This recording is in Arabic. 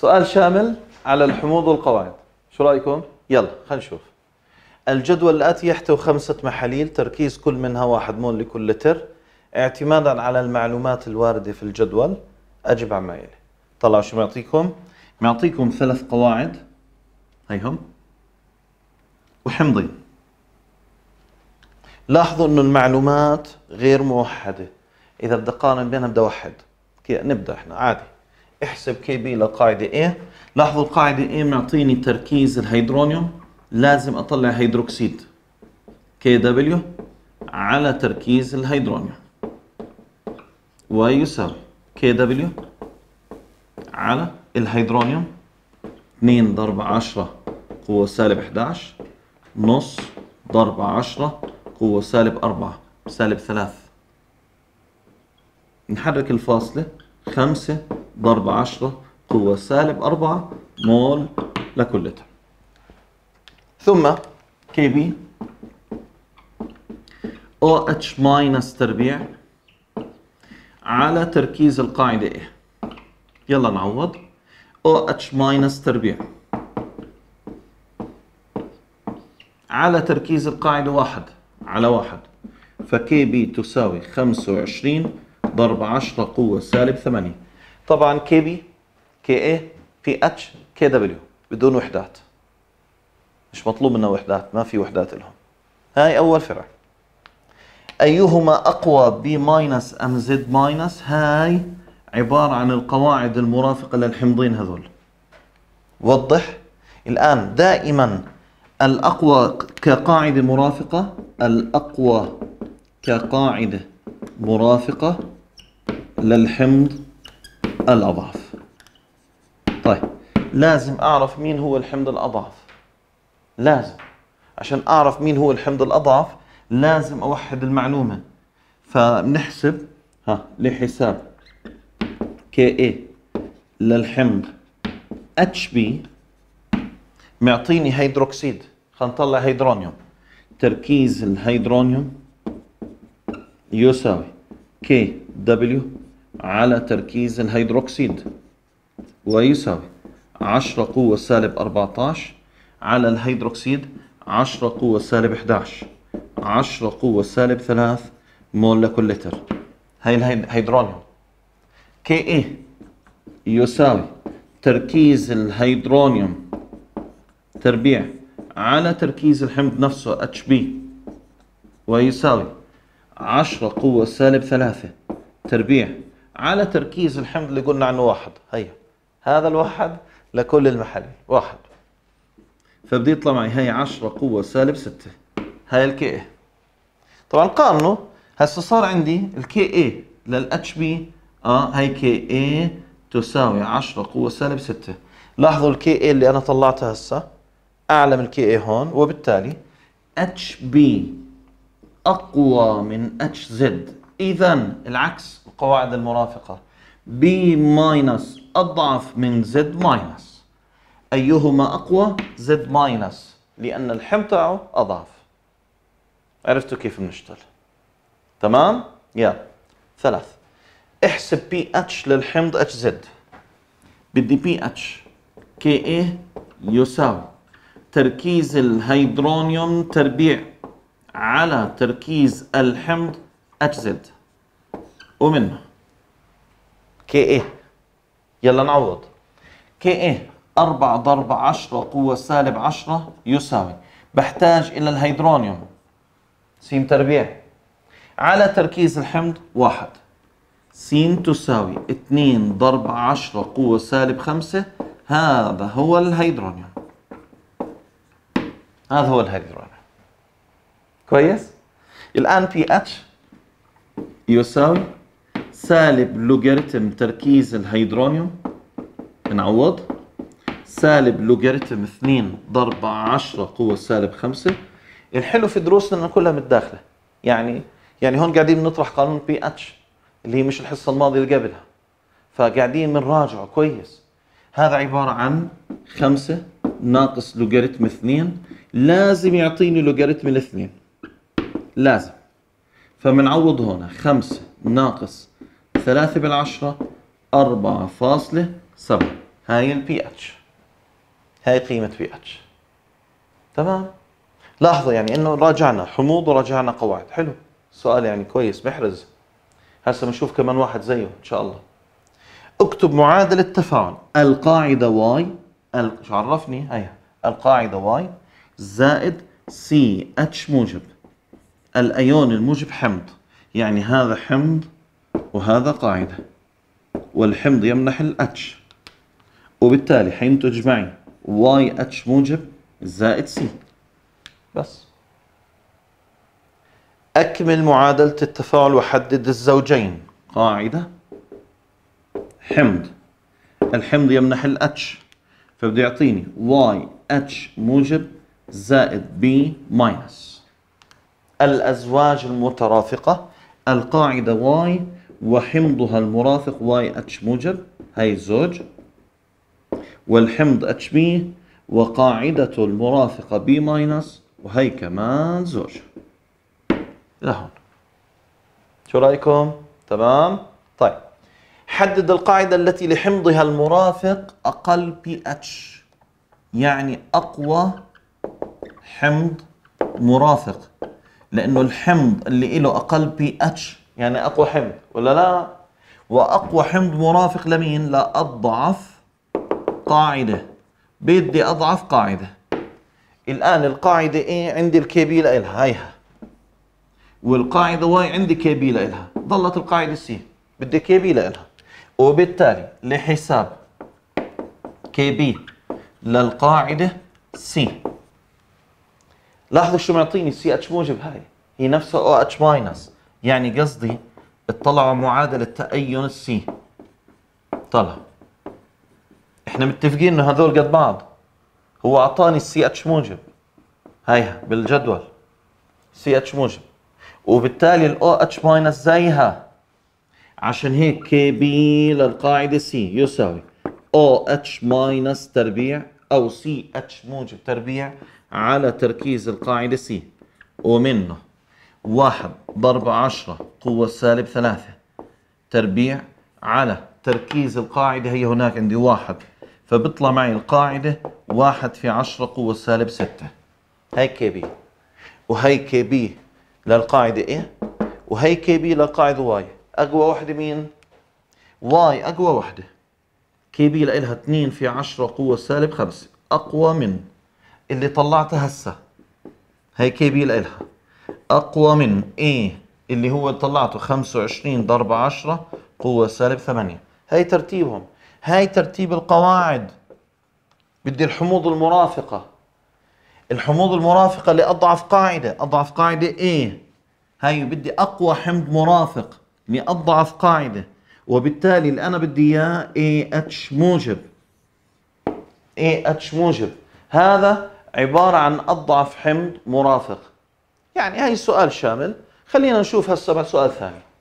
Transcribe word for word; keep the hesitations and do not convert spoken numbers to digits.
سؤال شامل على الحموض والقواعد. شو رأيكم؟ يلا خلينا نشوف. الجدول الآتي يحتوي خمسة محاليل تركيز كل منها واحد مول لكل لتر. اعتمادا على المعلومات الواردة في الجدول أجب عما يلي. طلعوا شو معطيكم؟ معطيكم ثلاث قواعد هيهم وحمضين. لاحظوا انه المعلومات غير موحدة. إذا بدي أقارن بينها بدي أوحد. نبدأ احنا عادي. احسب كي بي للقاعدة A. لاحظوا القاعدة A معطيني تركيز الهيدرونيوم، لازم أطلع هيدروكسيد كي دبليو على تركيز الهيدرونيوم ويساوي كي دبليو على الهيدرونيوم اثنين ضرب عشرة قوة سالب إحدى عشر نص ضرب عشرة قوة سالب أربعة سالب ثلاث. نحرك الفاصلة خمسة ضرب عشرة قوة سالب أربعة مول لكل لتر. ثم كي بي او اتش ماينس تربيع على تركيز القاعدة A. يلا نعوض. او اتش ماينس تربيع على تركيز القاعدة واحد على واحد، فكي بي تساوي خمسة وعشرين ضرب عشرة قوة سالب ثمانية. طبعا كي بي كي اي بي اتش كي دبليو بدون وحدات، مش مطلوب منها وحدات، ما في وحدات لهم. هاي أول فرع. أيهما أقوى بي ماينس أم زد ماينس؟ هاي عبارة عن القواعد المرافقة للحمضين هذول. وضح. الآن دائما الأقوى كقاعدة مرافقة، الأقوى كقاعدة مرافقة للحمض الأضعف. طيب لازم أعرف مين هو الحمض الأضعف. لازم عشان أعرف مين هو الحمض الأضعف لازم أوحد المعلومة. فبنحسب ها لحساب كي اي للحمض اتش بي معطيني هيدروكسيد. خلينا نطلع هيدرونيوم. تركيز الهيدرونيوم يساوي كي دبليو على تركيز الهيدروكسيد ويساوي عشرة قوة سالب أربعة عشر على الهيدروكسيد عشرة قوة سالب إحدى عشر عشرة قوة سالب ثلاث مول لكل لتر. هاي الهيدرونيوم. كي اي يساوي تركيز الهيدرونيوم تربيع على تركيز الحمض نفسه اتش بي ويساوي عشرة قوة سالب ثلاثة تربيع على تركيز الحمض اللي قلنا عنه واحد. هيا هذا الواحد لكل المحاليل واحد، فبدي يطلع معي هي عشرة قوة سالب ستة. هاي الكي اي. طبعا قارنوا. هسه صار عندي الكي اي للاتش بي اه هي كي اي تساوي عشرة قوة سالب ستة. لاحظوا الكي اي اللي انا طلعتها هسه اعلى من الكي اي هون، وبالتالي اتش بي اقوى من اتش زد. اذا العكس القواعد المرافقة، بي ماينس اضعف من زد ماينس. أيهما أقوى؟ زد ماينس، لأن الحمض تاعه أضعف. عرفتوا كيف بنشتغل؟ تمام؟ يلا ثلاث. احسب بي اتش للحمض اتش زد. بدي بي اتش كي اي يساوي تركيز الهيدرونيوم تربيع على تركيز الحمض اتش زد ومنه كي اي. يلا نعوض. كي اي أربعة ضرب عشرة قوة سالب عشرة يساوي، بحتاج إلى الهيدرونيوم س تربيع على تركيز الحمض واحد. س تساوي اثنين ضرب عشرة قوة سالب خمسة. هذا هو الهيدرونيوم. هذا هو الهيدرونيوم. كويس؟ الآن بي اتش يساوي سالب لوغاريتم تركيز الهيدرونيوم. نعوض. سالب لوغاريتم اثنين ضرب عشرة قوة سالب خمسة. الحلو في دروسنا انه كلها متداخلة. يعني يعني هون قاعدين بنطرح قانون بي اتش اللي هي مش الحصة الماضية اللي قبلها. فقاعدين بنراجعه كويس. هذا عبارة عن خمسة ناقص لوغاريتم اثنين، لازم يعطيني لوغاريتم الاثنين. لازم. فبنعوض هنا خمسة ناقص ثلاثة بالعشرة أربعة فاصلة سبعة. هاي البي اتش، هاي قيمة بي اتش. تمام. لاحظوا يعني انه راجعنا حموض وراجعنا قواعد. حلو، سؤال يعني كويس بحرز. هسه بنشوف كمان واحد زيه ان شاء الله. اكتب معادلة تفاعل القاعدة واي، شو عرفني هي القاعدة واي زائد سي اتش موجب الايون الموجب حمض، يعني هذا حمض وهذا قاعدة، والحمض يمنح الاتش، وبالتالي حينتج معي واي اتش موجب زائد سي. بس أكمل معادلة التفاعل وحدد الزوجين. قاعدة حمض، الحمض يمنح الاتش، فبده يعطيني واي اتش موجب زائد بي ماينس. الأزواج المترافقة القاعدة واي وحمضها المرافق واي اتش موجب، هاي الزوج، والحمض اتش بي وقاعدته المرافقة بي ماينس، وهي كمان زوج. لهون شو رأيكم؟ تمام؟ طيب حدد القاعدة التي لحمضها المرافق أقل بي اتش، يعني أقوى حمض مرافق، لأنه الحمض اللي له أقل بي اتش يعني أقوى حمض ولا لا؟ وأقوى حمض مرافق لمين؟ لأضعف قاعدة. بدي أضعف قاعدة. الآن القاعدة إيه عندي الكي بي لإلها هيها، والقاعدة واي عندي كي بي لإلها، ظلت القاعدة سي بدي كي بي لإلها، وبالتالي لحساب كي بي للقاعدة سي، لاحظوا شو معطيني سي اتش موجب، هاي هي نفسها او اتش ماينس، يعني قصدي اطلعوا معادلة تأين السي، طلع احنا متفقين انه هذول قد بعض، هو اعطاني السي اتش موجب هايها بالجدول سي اتش موجب، وبالتالي الاو اتش ماينس زيها، عشان هيك كي بي للقاعدة سي يساوي او اتش ماينس تربيع او سي اتش موجب تربيع على تركيز القاعدة سي، ومنه واحد ضرب عشرة قوة سالب ثلاثة تربيع على تركيز القاعدة، هي هناك عندي واحد، فبطلع معي القاعدة واحد في عشرة قوة سالب ستة. هاي كي بي، وهي كي بي للقاعدة ايه، وهي كي بي للقاعدة واي. أقوى وحدة مين؟ واي أقوى وحدة. كي بي لإلها اثنين في عشرة قوة سالب خمسة، أقوى من اللي طلعتها هسه. هي كي بي لإلها أقوى من إيه اللي هو طلعته خمسة وعشرين ضرب عشرة قوة سالب ثمانية. هاي ترتيبهم، هاي ترتيب القواعد. بدي الحموض المرافقة، الحموض المرافقة لأضعف قاعدة، أضعف قاعدة إيه، هاي بدي أقوى حمض مرافق لأضعف قاعدة، وبالتالي اللي أنا بدي إياه إيه اتش موجب، إيه اتش موجب، هذا عبارة عن أضعف حمض مرافق. يعني هاي سؤال شامل. خلينا نشوف هسه سؤال ثاني.